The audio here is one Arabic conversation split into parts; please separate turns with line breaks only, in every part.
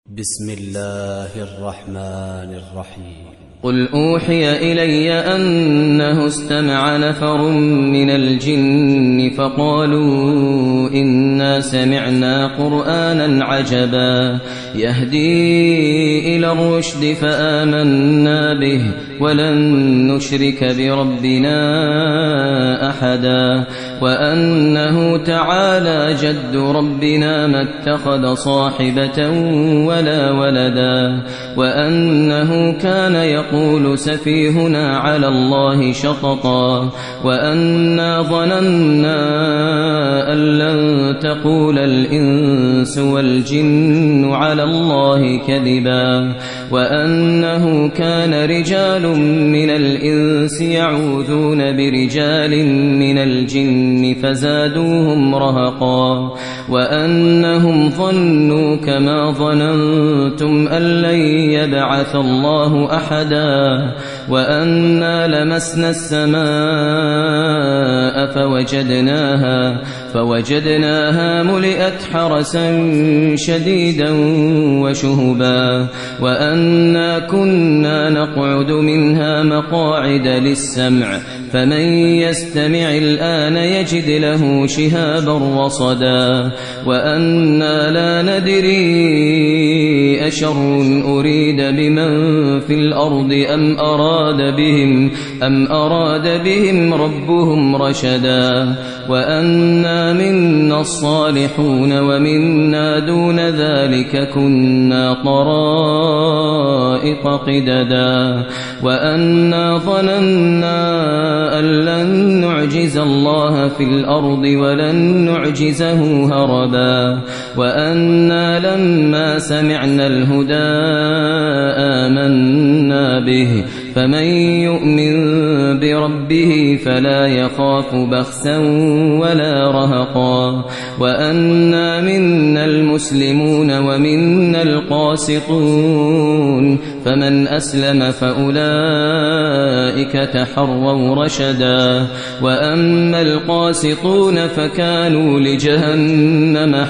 بسم الله الرحمن الرحيم.
قل أوحي إلي أنه استمع نفر من الجن فقالوا إنا سمعنا قرآنا عجبا يهدي إلى الرشد فآمنا به ولن نشرك بربنا أحدا وأنه تعالى جد ربنا ما اتخذ صاحبة ولا ولدا وأنه كان يقول سفيهنا على الله شططا وأنا ظننا أن لن تقول الإنس والجن على الله كذبا وأنه كان رجال من الإنس يعوذون برجال من الجن فزادوهم رهقا وأنهم ظنوا كما ظننتم أن لن يبعث الله أحدا وأنا لمسنا السماء فوجدناها ملئت حرسا شديدا وشهبا وأنا كنا نقعد منها مقاعد للسمع فمن يستمع الآن يجد له شهابا رصدا وأنا لا ندري أشر أريد بمن في الأرض أم أراد بهم ربهم رشدا وأنا منا الصالحون ومنا دون ذلك كنا طرائق قددا وأنا ظننا أن لن نعجز الله في الأرض ولن نعجزه هربا وأنا لما سمعنا الهدى آمنا به فمن يؤمن بربه فلا يخاف بخسا ولا رهقا وأنا منا المسلمون ومنا القاسطون فمن أسلم فأولئك تحروا رشدا وأما القاسطون فكانوا لجهنم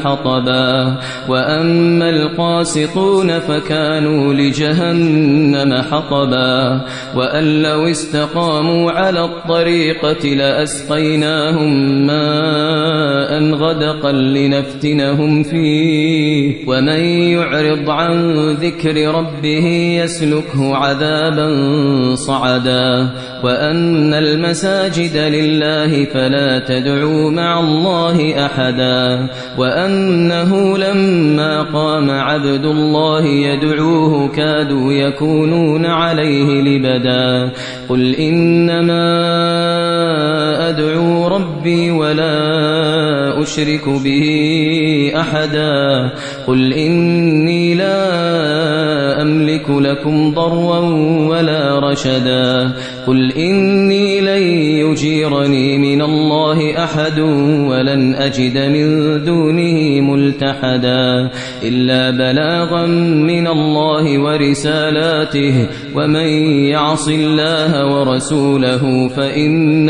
حطبا وأن لو استقاموا على الطريقة لأسقيناهم ماء غدقا لنفتنهم فيه ومن يعرض عن ذكر ربه يسلكه عذابا صعدا وأن المساجد لله فلا تدعوا مع الله أحدا وأنه لما قام عبد الله يدعوه كادوا يكونون عليه لبدا قل إنما أدعو ربي ولا أشرك به أحدا قل إني لا أملك لكم ضرا ولا رشدا قل إني لن يجيرني من الله أحد ولن أجد من دونه ملتحدا إلا بلاغا من الله ورسالاته ومن يعص الله ورسوله فإن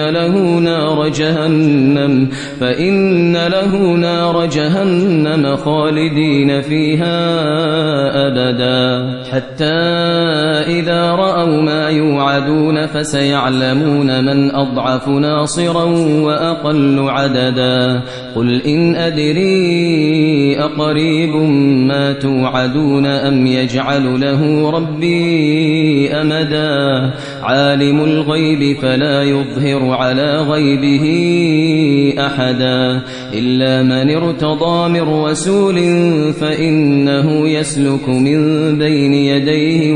له نار جهنم خالدين فيها أبدا حتى إذا رأوا ما يوعدون فسيعلمون من أضعف ناصرا وأقل عددا قل إن أدري أقريب ما توعدون أم يجعل له ربي أمدا عالم الغيب فلا يظهر على غيبه أحدا إلا من ارتضى من رسول فإنه يسلك من بين يديه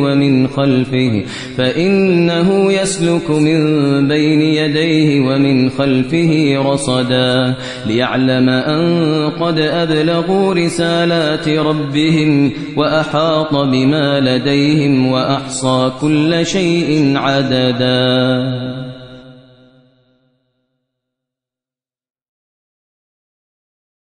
ومن خلفه رصدا ليعلم أن قد أبلغوا رسالات ربهم وأحاط بما لديهم وأحصى كل شيء عددا.